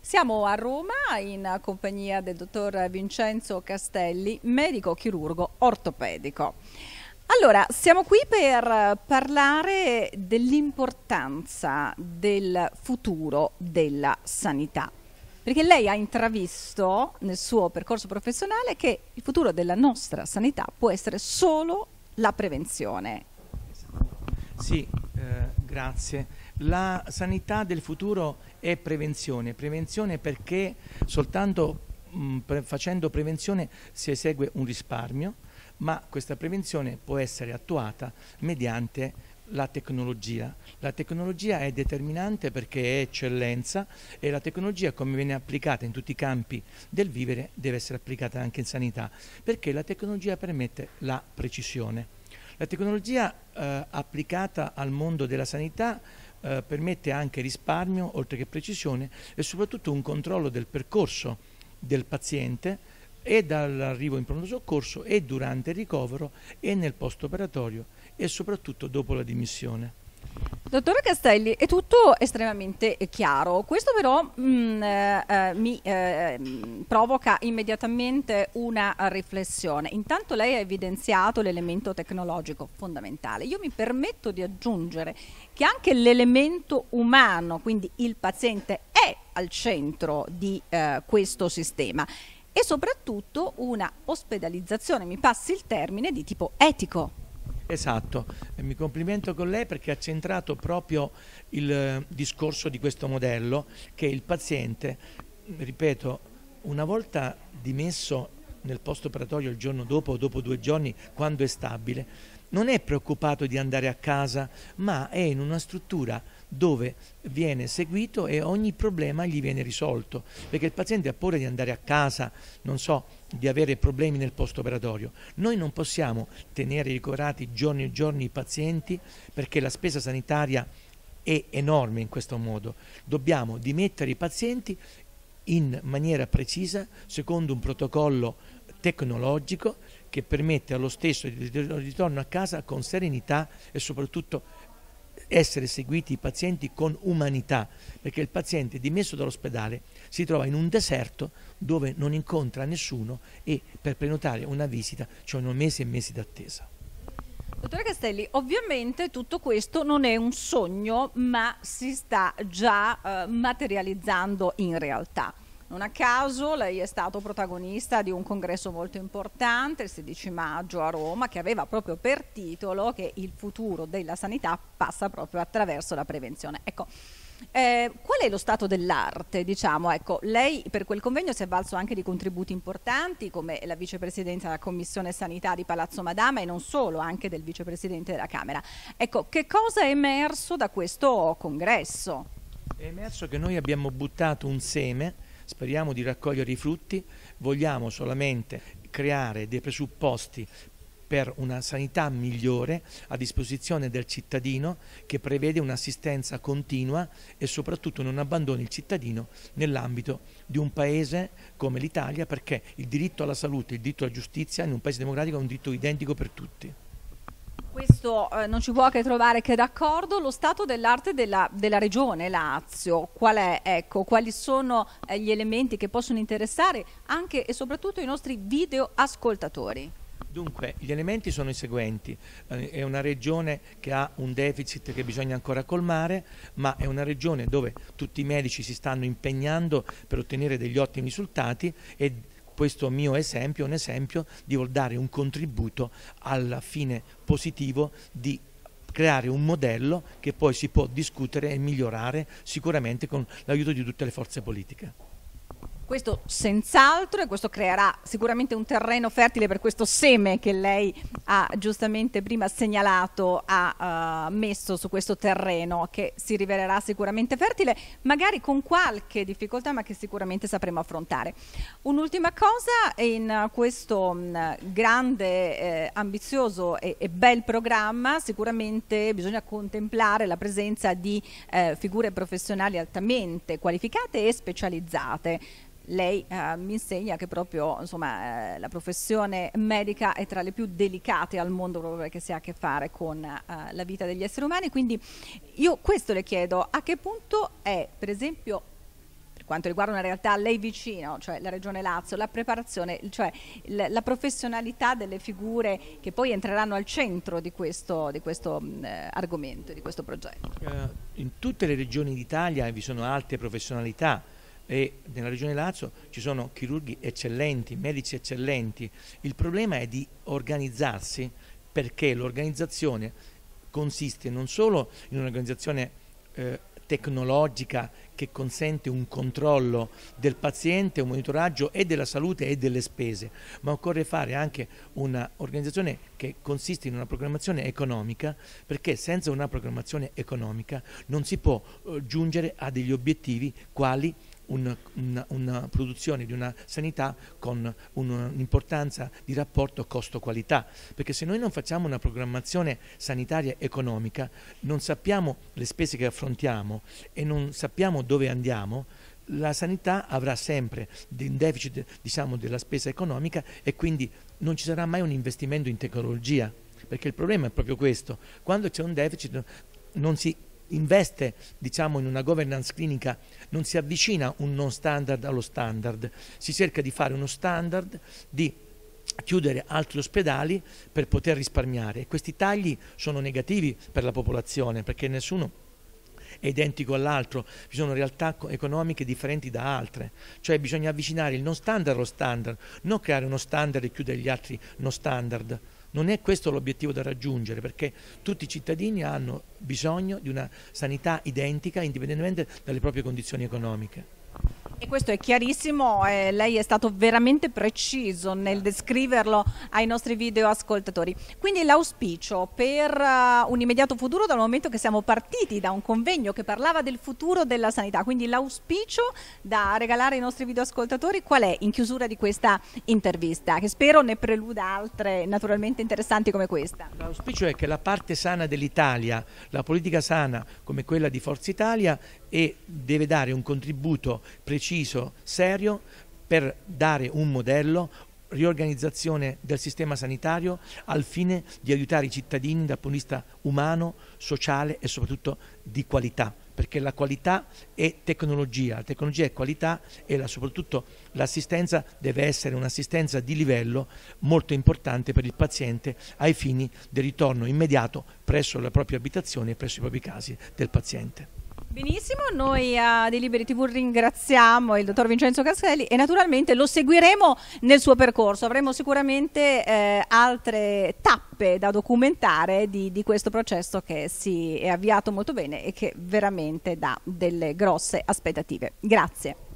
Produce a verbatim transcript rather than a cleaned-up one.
Siamo a Roma in compagnia del dottor Vincenzo Castelli, medico chirurgo ortopedico. Allora, siamo qui per parlare dell'importanza del futuro della sanità, perché lei ha intravisto nel suo percorso professionale che il futuro della nostra sanità può essere solo la prevenzione. Sì, eh, grazie. La sanità del futuro è prevenzione, prevenzione perché soltanto mh, pre facendo prevenzione si esegue un risparmio, ma questa prevenzione può essere attuata mediante la tecnologia. La tecnologia è determinante perché è eccellenza e la tecnologia, come viene applicata in tutti i campi del vivere, deve essere applicata anche in sanità, perché la tecnologia permette la precisione. La tecnologia eh, applicata al mondo della sanità eh, permette anche risparmio, oltre che precisione, e soprattutto un controllo del percorso del paziente e dall'arrivo in pronto soccorso e durante il ricovero e nel post-operatorio e soprattutto dopo la dimissione. Dottore Castelli, è tutto estremamente chiaro, questo però mh, eh, mi eh, provoca immediatamente una riflessione. Intanto lei ha evidenziato l'elemento tecnologico fondamentale. Io mi permetto di aggiungere che anche l'elemento umano, quindi il paziente, è al centro di eh, questo sistema e soprattutto una ospedalizzazione, mi passi il termine, di tipo etico. Esatto, e mi complimento con lei perché ha centrato proprio il eh, discorso di questo modello, che il paziente, ripeto, una volta dimesso nel post operatorio il giorno dopo o dopo due giorni, quando è stabile, non è preoccupato di andare a casa, ma è in una struttura dove viene seguito e ogni problema gli viene risolto, perché il paziente ha paura di andare a casa, non so, di avere problemi nel post operatorio. Noi non possiamo tenere ricoverati giorni e giorni i pazienti perché la spesa sanitaria è enorme in questo modo. Dobbiamo dimettere i pazienti in maniera precisa, secondo un protocollo tecnologico che permette allo stesso di ritorno a casa con serenità e soprattutto essere seguiti i pazienti con umanità, perché il paziente dimesso dall'ospedale si trova in un deserto dove non incontra nessuno e per prenotare una visita ci sono mesi e mesi d'attesa. Dottore Castelli, ovviamente tutto questo non è un sogno, ma si sta già eh, materializzando in realtà. Non a caso lei è stato protagonista di un congresso molto importante il sedici maggio a Roma, che aveva proprio per titolo che il futuro della sanità passa proprio attraverso la prevenzione. Ecco, eh, qual è lo stato dell'arte? Diciamo, ecco, lei per quel convegno si è avvalso anche di contributi importanti come la vicepresidente della Commissione Sanità di Palazzo Madama e non solo, anche del vicepresidente della Camera. Ecco, che cosa è emerso da questo congresso? È emerso che noi abbiamo buttato un seme. Speriamo di raccogliere i frutti, vogliamo solamente creare dei presupposti per una sanità migliore a disposizione del cittadino, che prevede un'assistenza continua e soprattutto non abbandoni il cittadino nell'ambito di un paese come l'Italia, perché il diritto alla salute, il diritto alla giustizia in un paese democratico è un diritto identico per tutti. Questo eh, non ci può che trovare che d'accordo. Lo stato dell'arte della, della regione Lazio, qual è? Ecco, quali sono eh, gli elementi che possono interessare anche e soprattutto i nostri videoascoltatori? Dunque, gli elementi sono i seguenti. Eh, è una regione che ha un deficit che bisogna ancora colmare, ma è una regione dove tutti i medici si stanno impegnando per ottenere degli ottimi risultati e questo mio esempio è un esempio di voler dare un contributo al fine positivo di creare un modello che poi si può discutere e migliorare sicuramente con l'aiuto di tutte le forze politiche. Questo senz'altro, e questo creerà sicuramente un terreno fertile per questo seme che lei ha giustamente prima segnalato, ha uh, messo su questo terreno che si rivelerà sicuramente fertile, magari con qualche difficoltà ma che sicuramente sapremo affrontare. Un'ultima cosa, in questo mh, grande, eh, ambizioso e, e bel programma sicuramente bisogna contemplare la presenza di eh, figure professionali altamente qualificate e specializzate. Lei eh, mi insegna che proprio insomma, eh, la professione medica è tra le più delicate al mondo proprio perché si ha a che fare con eh, la vita degli esseri umani, quindi io questo le chiedo, a che punto è per esempio per quanto riguarda una realtà a lei vicino, cioè la Regione Lazio, la preparazione, cioè la, la professionalità delle figure che poi entreranno al centro di questo, di questo eh, argomento, di questo progetto? Uh, in tutte le regioni d'Italia vi sono alte professionalità e nella Regione Lazio ci sono chirurghi eccellenti, medici eccellenti. Il problema è di organizzarsi, perché l'organizzazione consiste non solo in un'organizzazione eh, tecnologica che consente un controllo del paziente, un monitoraggio e della salute e delle spese, ma occorre fare anche un'organizzazione che consiste in una programmazione economica, perché senza una programmazione economica non si può eh, giungere a degli obiettivi quali Una, una, una produzione di una sanità con un'importanza di rapporto costo-qualità, perché se noi non facciamo una programmazione sanitaria economica, non sappiamo le spese che affrontiamo e non sappiamo dove andiamo, la sanità avrà sempre un deficit, diciamo, della spesa economica e quindi non ci sarà mai un investimento in tecnologia, perché il problema è proprio questo: quando c'è un deficit non si investe, diciamo, in una governance clinica, non si avvicina un non standard allo standard, si cerca di fare uno standard, di chiudere altri ospedali per poter risparmiare, e questi tagli sono negativi per la popolazione, perché nessuno è identico all'altro, ci sono realtà economiche differenti da altre, cioè bisogna avvicinare il non standard allo standard, non creare uno standard e chiudere gli altri non standard. Non è questo l'obiettivo da raggiungere, perché tutti i cittadini hanno bisogno di una sanità identica indipendentemente dalle proprie condizioni economiche. E questo è chiarissimo, eh, lei è stato veramente preciso nel descriverlo ai nostri video ascoltatori. Quindi l'auspicio per uh, un immediato futuro, dal momento che siamo partiti da un convegno che parlava del futuro della sanità, quindi l'auspicio da regalare ai nostri video ascoltatori qual è in chiusura di questa intervista, che spero ne preluda altre naturalmente interessanti come questa? L'auspicio è che la parte sana dell'Italia, la politica sana come quella di Forza Italia, e deve dare un contributo preciso, serio, per dare un modello, riorganizzazione del sistema sanitario al fine di aiutare i cittadini dal punto di vista umano, sociale e soprattutto di qualità, perché la qualità è tecnologia, la tecnologia è qualità e la, soprattutto l'assistenza deve essere un'assistenza di livello molto importante per il paziente ai fini del ritorno immediato presso la propria abitazione e presso i propri casi del paziente. Benissimo, noi a Dei Liberi tivù ringraziamo il dottor Vincenzo Castelli e naturalmente lo seguiremo nel suo percorso. Avremo sicuramente eh, altre tappe da documentare di, di questo processo che si è avviato molto bene e che veramente dà delle grosse aspettative. Grazie.